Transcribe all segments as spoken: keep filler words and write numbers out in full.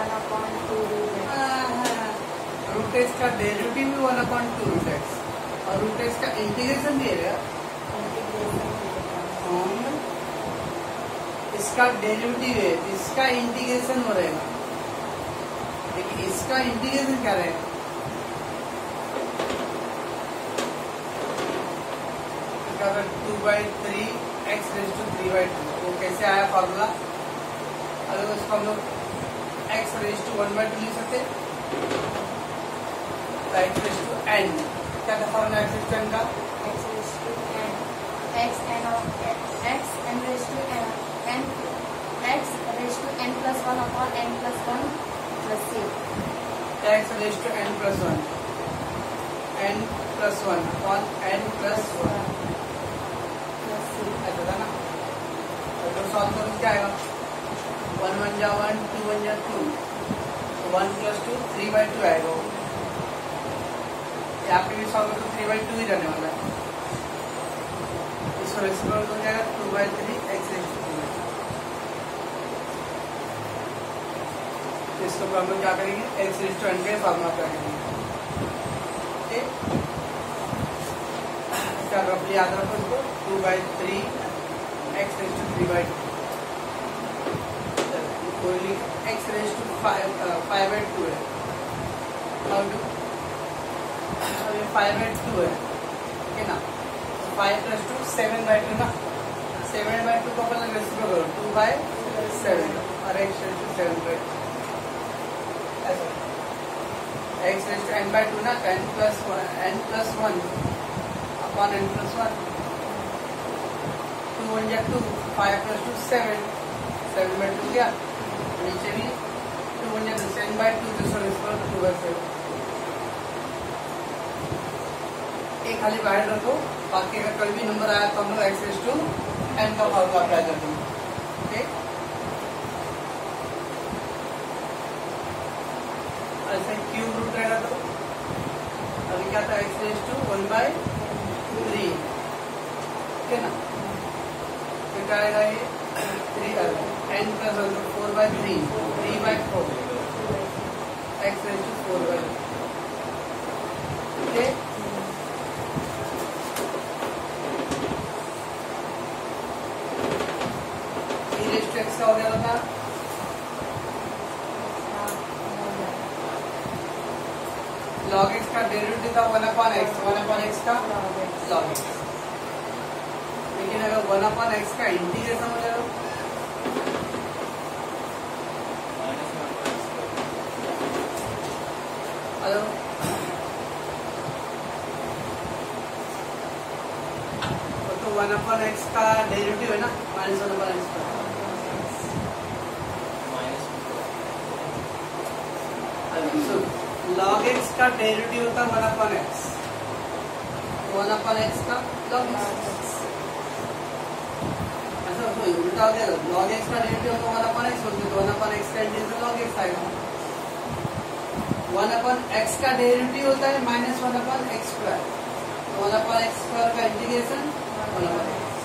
One upon two root x का derivative भी one upon two root x और root x का integration भी है इसका डेरिवेटिव है इसका इंटीग्रेशन हो रहेगा लेकिन इसका इंटीग्रेशन क्या रहेगा two by three x raise to three by two वो कैसे आया फॉर्मूला अगर उसको हम लोग x raise to one by two लिख सकते एक्स रेज टू एन क्या था formula x raise to n का x raise to n x n x n raise to n n x raise to n plus one upon n plus one plus c x raise to n plus one n plus one upon n plus one ऐसा था ना तो solve करो क्या आएगा one one जा one two one जा two one plus two three by two आएगा यहाँ पे भी सॉल्व करो थ्री बाई टू ही रहने वाला है इसको एक्सप्लोर हो जाएगा two by three x raise to three इसको हम लोग क्या करेंगे एक्स रेज टू एन के फॉर्मूला क्या करेंगे इसका रफली याद रखो इसको two by three x raise to three by two x raise to five five by two है और फाइव बाई टू है ठीक है ना five plus two seven by two ना सेवन बाई टू को अपन रेसिप्रो करो टू बाई सेवन और x raise to seven by two ऐसा x raise to n by two ना n plus one n plus one upon n plus one two one जा two five plus two seven seven by two क्या नीचे भी two one जा seven by two दूसरा reciprocal two by seven एक खाली बाहर रखो बाकी अगर कोई भी नंबर आया तो हम लोग एक्स रेज टू एन का फॉर्मूला अप्लाई कर देंगे ओके ऐसे क्यूब रूट रहेगा तो अभी क्या था x raise to one by three ठीक है ना फिर क्या आएगा ये three n plus one four by three three by four x raise to four by okay x का हो गया था लॉग एक्स का डेरिवेटिव था one upon x one upon x का लॉग एक्स लेकिन अगर वन अपॉन एक्स का इंटीग्रेशन हो जाए तो वन अपॉन एक्स का डेरिवेटिव है ना माइनस वन अपॉन एक्स का लॉग एक्स का डेरिवेटिव होता है one upon x one upon x का लॉग एक्स अच्छा तो उल्टा हो गया लॉग एक्स का डेरिवेटिव होता है वन अपॉन एक्स बोलते तो वन अपॉन एक्स का इंटीग्रेशन लॉग एक्स आएगा वन अपॉन एक्स का डेरिवेटिव होता है minus one upon x square तो वन अपॉन एक्स स्क्वायर का integration one upon x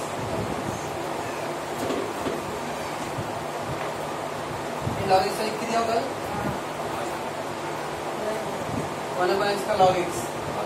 log x लिख दिया होगा वन अपॉन एक्स का log x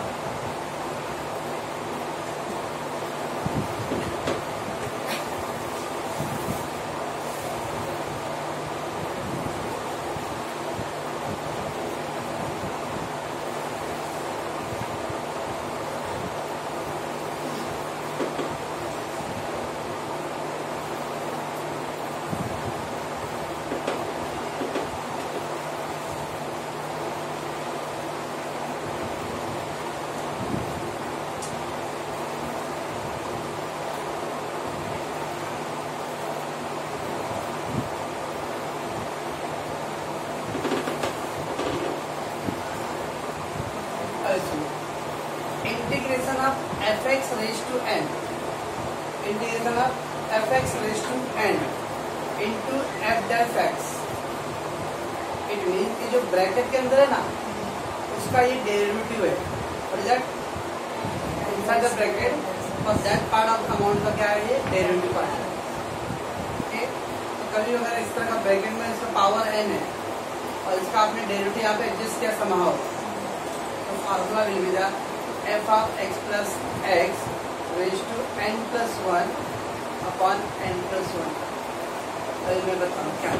integration of f x raise to n integration of f x raise to n into f dash x it mean कि जो bracket के अंदर है ना उसका ये डेरिवेटिव है और दैट इनसाइड द ब्रैकेट और दैट पार्ट ऑफ अमाउंट का क्या है ये डेरिवेटिव पार्ट है ओके तो कभी अगर इस तरह का ब्रैकेट में इसका पावर एन है और इसका आपने डेरिवेटिव यहाँ पे एडजस्ट किया समहाउ, तो formula will be the f of x plus x raise to n plus one upon n plus one. अभी मैं बताऊँ क्या,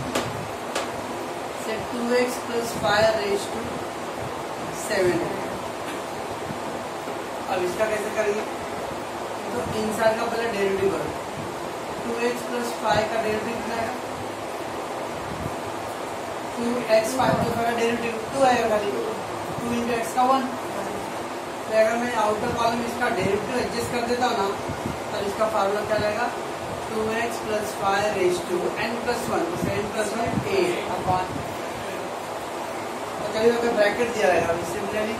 से two x plus five raise to seven. अब इसका कैसे करेंगे, तो इनसाइड का पहले डेरिवेटिव करो, टू एक्स प्लस फाइव का डेरिवेटिव कितना है, two x five plus five का डेरिवेटिव टू आएगा खाली, टू इंटू एक्स का वन। तो अगर मैं आउटर कॉलम में इसका डेरिवेटिव एडजस्ट कर देता हूँ ना, तो इसका फार्मूला क्या रहेगा, two x plus five raise to n plus one, n plus one a upon, तो कभी अगर ब्रैकेट दिया रहेगा similarly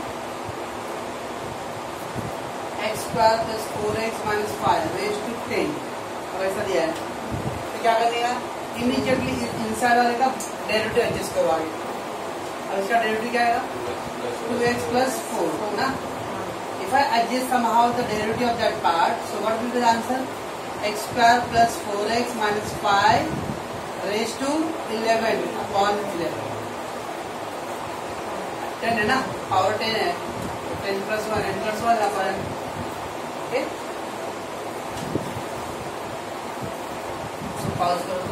x square plus four x minus five raise to ten, और ऐसा दिया है, तो क्या करेगा, इमीडिएटली इनसाइड वाले का डेरिवेटिव एडजस्ट करो आगे। और इसका डेरिवेटिव क्या आएगा, टू एक्स प्लस फोर ना, if I adjust somehow the derivative of that part, so what will be the answer, x square plus four x minus five raise to eleven upon eleven. Ten है ना, power ten है, ten plus one n plus one upon, okay pause करो,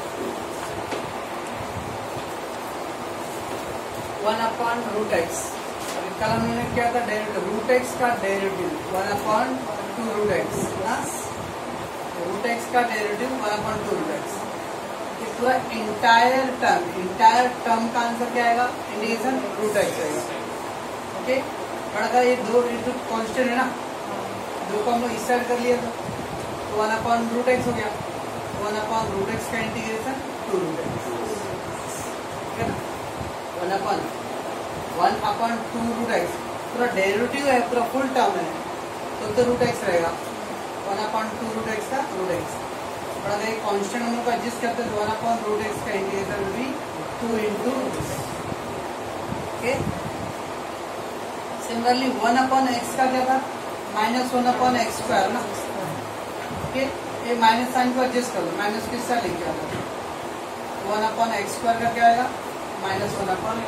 one upon root x. अभी कल हमने क्या था, derivative root x का derivative one upon two root x ना, रूट एक्स का derivative one upon two root x, पूरा इंटायर टर्म, इंटायर टर्म का आंसर क्या आएगा, इंटीग्रेशन रूट एक्स आएगा, ओके। और अगर ये दो इंटू कॉन्स्टेंट है ना, दो को हम लोग इस साइड कर लिया तो वन अपॉन रूट एक्स हो गया, वन अपॉन रूट एक्स का इंटीग्रेशन टू रूट एक्स, ठीक है ना, one upon one upon two root x, पूरा डेरिवेटिव है, पूरा फुल टर्म है, तो तो रूट एक्स रहेगा, one upon two root x का रूट एक्स। और अगर एक कांस्टेंट हम लोग एडजस्ट करते हैं तो वन अपॉन रूट एक्स का integration will be two into, okay. Similarly one upon x का क्या था, minus one upon x square ना, ओके। ये माइनस साइन को एडजस्ट कर लो, माइनस किस साइड लेके आता, वन अपॉन एक्स स्क्वायर का क्या आएगा, माइनस वन अपॉन,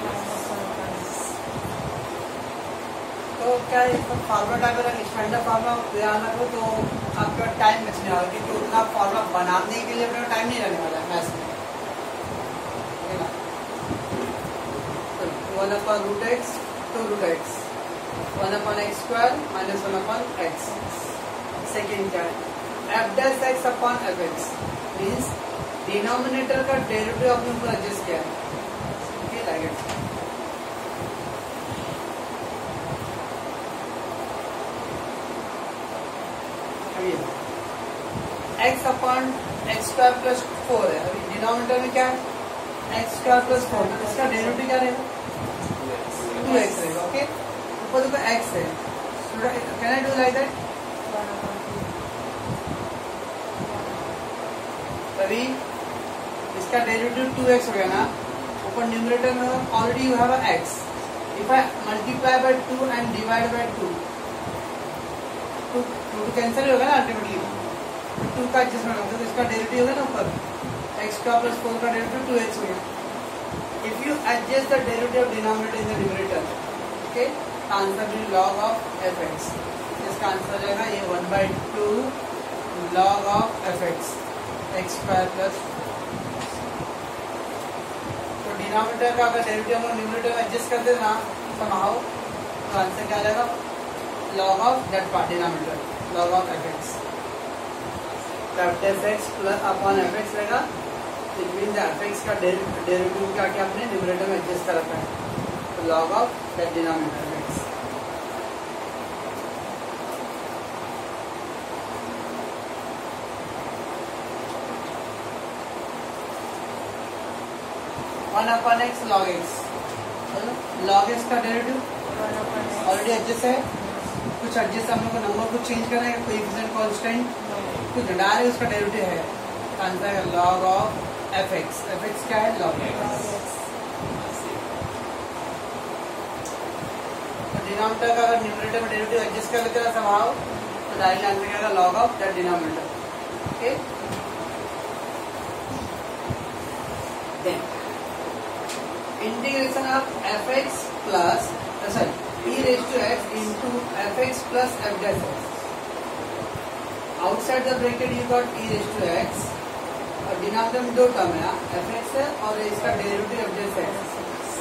तो क्या है फार्मूला टाइप अगर स्टैंडर्ड फार्मूला ध्यान रखो तो आपका टाइम बचने वाला, क्योंकि उतना फार्मूला बनाने के लिए अपना टाइम नहीं रहने वाला है मैथ्स में, है ना। One upon root x two root x, one upon x square minus one upon x. Second क्या है, f dash x upon f x, means denominator का डेरिवेटिव अपने ऊपर एडजस्ट किया है, okay like it. X upon x square plus four है, अभी denominator में क्या है, एक्स स्क्वायर प्लस फोर, इसका डेरिवेटिव क्या रहेगा, टू एक्स रहेगा, ओके। ऊपर देखो एक्स है, can I do like that, तभी इसका डेरिवेटिव टू एक्स हो गया ना, ऊपर न्यूमरेटर में already you have a x, if I multiply by two and divide by two, two two cancel होगा ना अल्टीमेटली, टू का एडजस्टमेंट होगा तो इसका डेरिवेटिव होगा ना ऊपर, एक्स स्क्वायर प्लस फोर का डेरिवेटिव टू एक्स हो गया। If you adjust the derivative of denominator in the numerator, okay, answer will log of f x, इसका आंसर जाएगा ये one by two log of f x, x square plus, तो denominator का अगर derivative हम numerator में adjust कर देना समहाउ, तो आंसर क्या जाएगा, log of that part denominator, log of fx, that fx plus upon fx रहेगा, it means fx का डेरिवेटिव का क्या आपने न्यूमरेटर में एडजस्ट कर रखा है, तो log of that denominator fx। One upon x log x, log x का डेरिवेटिव ऑलरेडी एडजस्ट है, कुछ एडजस्ट हम लोग को नंबर को चेंज करना है, कोएफिशिएंट कांस्टेंट कुछ डायरेक्ट उसका डेरिवेटिव है, आंसर है log of f x, f x क्या है, log x। तो डिनोमिनेटर का अगर न्यूमरेटर में डेरिवेटिव एडजस्ट कर लेते हैं समहाउ, तो डायरेक्ट आंसर क्या आएगा, log of that denominator, okay. Then integration of f x plus sorry e raise to x into f x plus f dash x. Outside the bracket you got e raise to x और denominator में दो term है f x है और इसका derivative f dash x.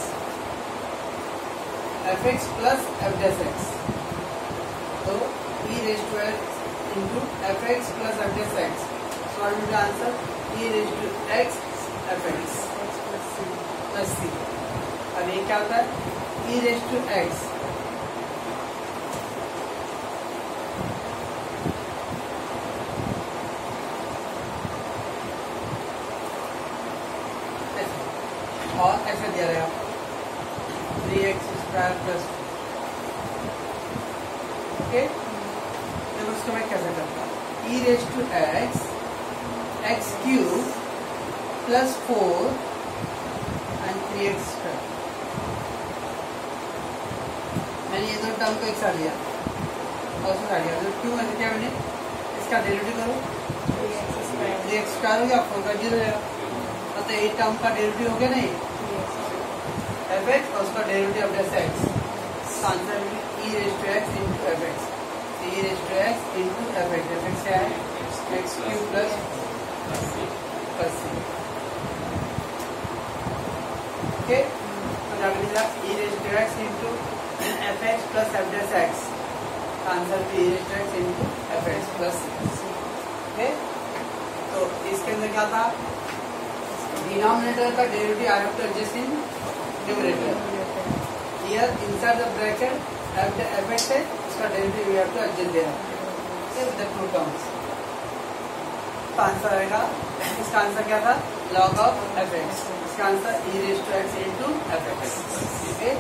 F x plus f dash x, तो e raise to x into f x plus f dash x. So what will the answer? E raise to x f x plus c. अब ये क्या होता है? ई raise to x और ऐसे दिया रहेगा three x square plus. Okay, तो उसको मैं कैसे करता हूँ? E raise to x x cube plus four and three x square. मैंने ये दो टर्म को एक साथ लिया और उसको साथ लिया. तो क्यों मैंने क्या मैंने इसका डेरिवेटिव करो थ्री एक्स स्क्वायर हो गया, फोर का जीरो रहेगा. मतलब एक टर्म का डेरिवेटिव हो गया नहीं एफ एक्स और उसका derivative of dash x. Answer e raise to x into f x. E raise to x into f x. F x क्या है? X cube plus plus c. Okay, तो जाके मिला e raise to x into f x plus f dash x. Answer e raise to x into f x plus c. Okay, तो इसके अंदर क्या था? डिनोमिनेटर का derivative I have to adjust in numerator. Here inside the bracket f f x है, इसका derivative we have to adjust there with the two terms. तो answer आएगा, इसका आंसर क्या था? Log of f x. इसका answer e raise to x into f x. Okay,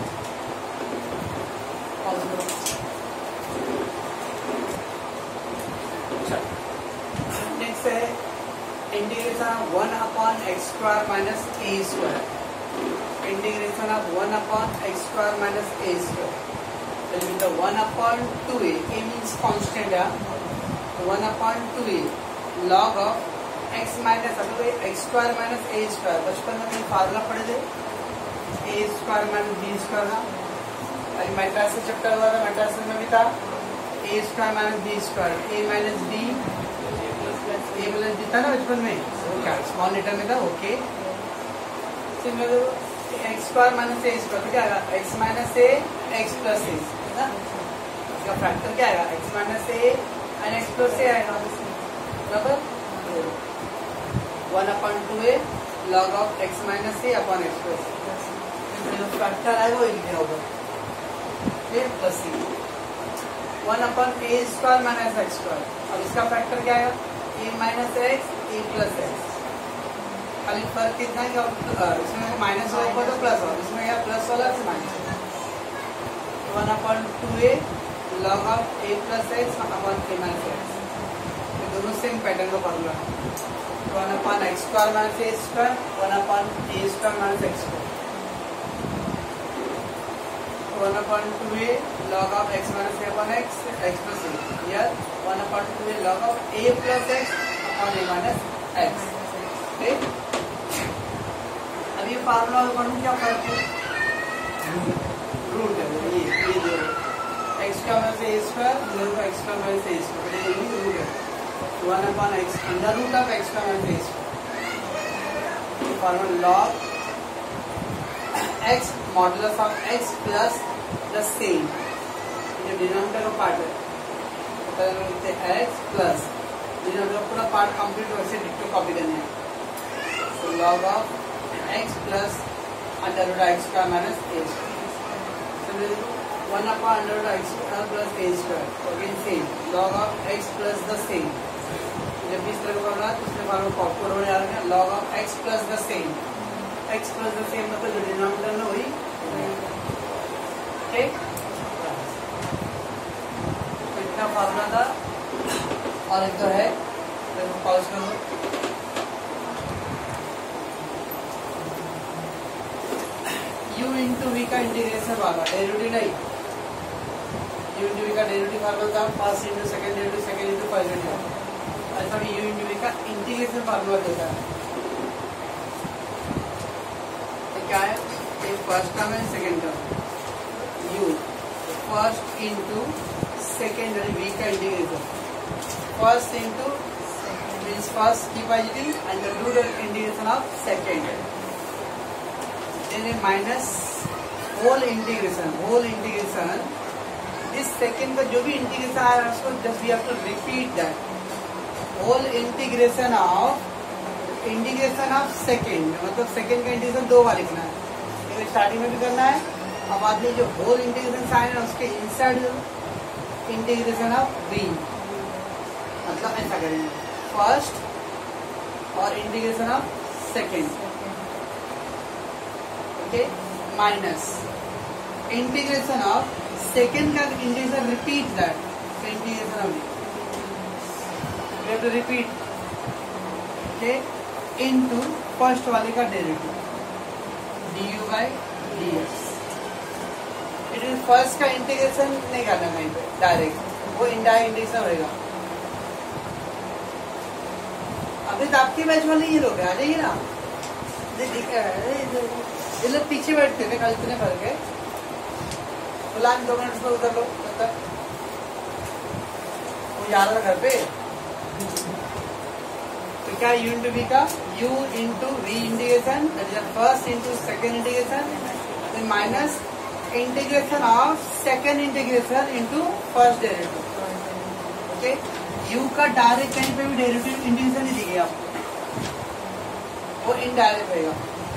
next है integration of one upon x square minus a square. Integration of one upon x square minus a square will be one upon two a. A means constant है. One upon two a log of x minus x square minus a square. बचपन में formula पढ़े थे a square minus b square का. अभी matrix chapter हुआ था, matrix में भी था a square minus b square. A minus b a plus b था ना बचपन में, क्या स्मॉल लेटर में था. Okay, x square minus a square तो क्या आएगा? X minus a x plus a. इसका फैक्टर क्या आएगा? X minus a and x plus a आएगा. बराबर one upon two a log of x minus a upon x plus a. जो factor आएगा वो लिखना होगा a plus c. One upon a square minus x square. अब इसका factor क्या आएगा? A minus x a plus x. खाली फर्क कितना है कि इसमें माइनस होगा तो प्लस होगा, इसमें क्या प्लस वाला से minus. One upon two a log of a plus x upon a minus x. ये दोनों सेम पैटर्न का फॉर्मूला है. One upon x square minus a square, one upon a square minus x square. One upon two a log of x minus a upon x, x plus a. Here one upon two a log of a plus x upon a minus x. Okay? अब ये formula और क्या फर्क है? Root है ये ये जो x का माइनस a स्क्वायर जीरो का x का माइनस a स्क्वायर ये भी रूट है. One upon x under root of x का माइनस a स्क्वायर. ये formula log x modulus of x plus the same जो डिनोमिनेटर का पार्ट है तो लिखते हैं x प्लस डिनोमिनेटर पूरा पार्ट कंप्लीट वैसे डिक्टो कॉपी करने हैं. So log of x plus under root x का minus a square. One upon under root x plus a square. Again same log of x plus the same. जब भी इस तरह का फॉर्मूला तो उसमें फॉर्मूला कॉपी होने जा रहा है log of x plus the same. x plus the same मतलब जो डिनोमिनेटर में वही. ठीक, फार्मूला था और एक तो है पॉज करो. u इंटू वी का इंटीग्रेशन वाला डेरिवेटिव नहीं. u इंटू वी का डेरिवेटिव फार्मूला था first into second derivative second into first derivative. ऐसा भी u इंटू वी का इंटीग्रेशन फार्मूला देता है. तो क्या है? First term and second term, u first into second v का integration, first into means first keep positive and the do the integration of second, then a minus whole integration, whole integration this second का जो भी integration आया है उसको just we have to repeat that whole integration of integration of second, मतलब second का integration दो बार लिखना है, एक स्टार्टिंग में भी करना है और बाद में जो होल इंटीग्रेशन साइन है उसके इनसाइड इंटीग्रेशन ऑफ v, मतलब ऐसा करेंगे फर्स्ट और integration of second, okay, minus integration of second का integration repeat that integration of we have to repeat, okay, into first वाले का derivative du by dx। It is first का integration नहीं करना कहीं पे डायरेक्ट, वो इनडायरेक्ट इंटीग्रेशन होगा। अभी तो आपके बैच वाले ये लोग आ जाइए ना, ये लोग पीछे बैठते थे कल इतने भर के, बुलान दो मिनट में उधर लो तब तक वो याद है घर पे। तो क्या u इंटू वी का u into v integration first into second integration minus integration of second integration into first derivative, okay. u का डायरेक्ट कहीं पे भी डेरिवेटिव इंटीग्रेशन नहीं दिए आपको, वो इनडायरेक्ट रहेगा।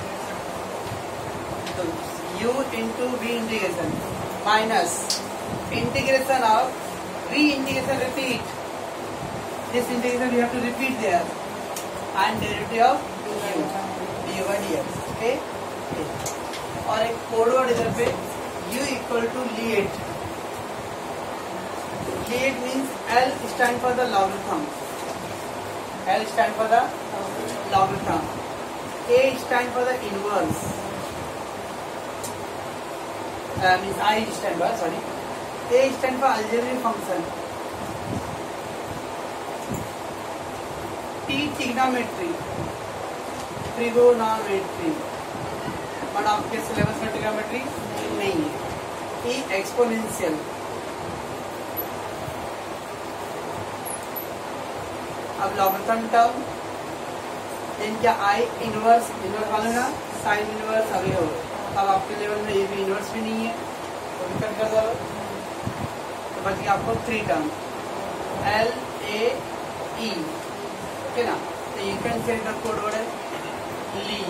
तो u into v integration minus integration of v integration repeat this integration we have to repeat there and derivative of u du by dx, ओके। और एक कोड वर्ड इधर पे u equal to LIATE, LIATE means l stand for the logarithm, l stand for the logarithm, a stand for the inverse means i stand for sorry a stand for algebraic function, T trigonometry trigonometry but आपके syllabus में trigonometry नहीं है, E exponential, अब logarithm term then क्या I inverse, inverse वाले ना sine inverse अभी हो, अब आपके लेवल में ये भी इनवर्स भी नहीं है तो भी कट कर दो, तो बच गया आपको three term L A E, okay ना। तो you can say the code word है ली,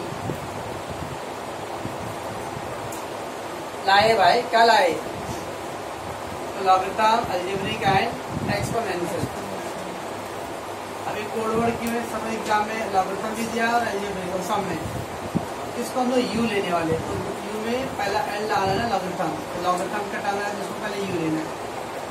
लाए भाई क्या लाए, तो लॉगरिथम अलजेब्रिक एंड एक्सपोनेंशियल। अभी कोड वर्ड की में सब एग्जाम में लॉगरिथम भी दिया और अलजेब्रिक और सब में, इसको हम लोग यू लेने वाले, तो यू में पहला एल डालना है लॉगरिथम, तो लॉगरिथम का डालना है जिसको पहले यू लेना है।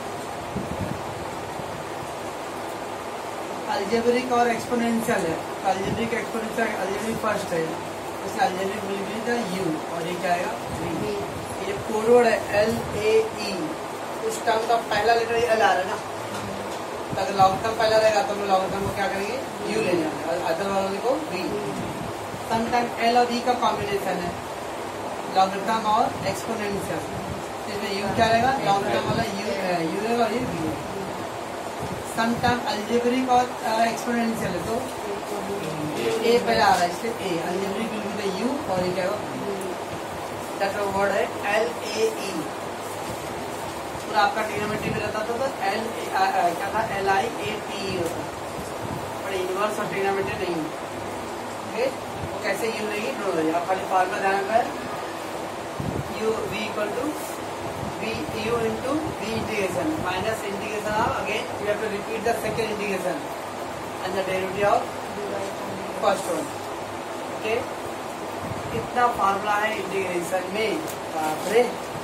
अलजेब्रिक और एक्सपोनेंशियल है, तो अलजेब्रिक एक्सपोनेंशियल अलजेब्रिक फर्स्ट है, इसलिए algebraic will be the U और ये क्या आएगा थ्री। ये कोड वर्ड है एल ए ई, उस टर्म का पहला लेटर एल आ रहा है ना, तो अगर लॉगरिथम पहला रहेगा तो हम लॉगरिथम को क्या करेंगे यू ले जाएंगे, अदर वाले को वी। समटाइम एल और ई का कॉम्बिनेशन है लॉगरिथम और एक्सपोनेंशियल, इसमें यू क्या रहेगा लॉगरिथम वाला यू यू रहेगा और ये वी। समटाइम अलजेब्रिक और एक्सपोनेंशियल है तो ए पहले आ रहा है, इसलिए A algebraic will be the U और ये क्या होगा दैट वर्ड है एल ए ई। पूरा आपका ट्रिग्नोमेट्री में रहता था तो एल क्या था L I A T E होता, पर इनवर्स और ट्रिग्नोमेट्री नहीं, ओके। वो कैसे यू नहीं ड्रॉ हो जाएगा, खाली फॉर्मूला ध्यान पर U V equal to v u into v integration minus integration of again you have to repeat the second integration and the derivative of first one, okay। इतना formula है integration में, बाप रे।